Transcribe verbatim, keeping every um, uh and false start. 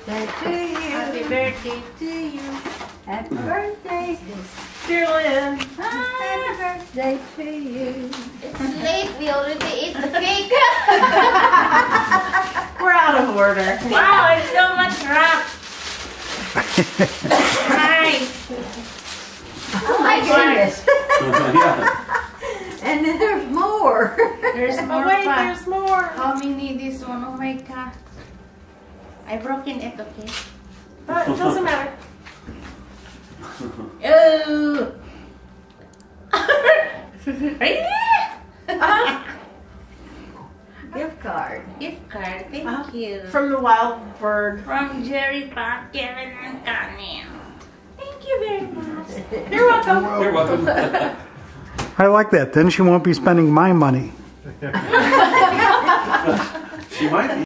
birthday to you. Happy birthday to you. Happy birthday, Dear Lynn. happy birthday to you. It's late. We already ate the cake. We're out of order. Wow, it's so much wrap. Hi. Oh my goodness. And then there's more. There's Oh more wait, pa. there's more. How many this one? Oh my god. I broken it, okay? But it doesn't matter. Oh. Really? Uh-huh. Gift card. Gift card. Thank Uh, you. From the wild bird. From Jerry, Pat, Kevin, and Connie. Thank you very much. You're welcome. You're welcome. I like that. Then she won't be spending my money. She might be.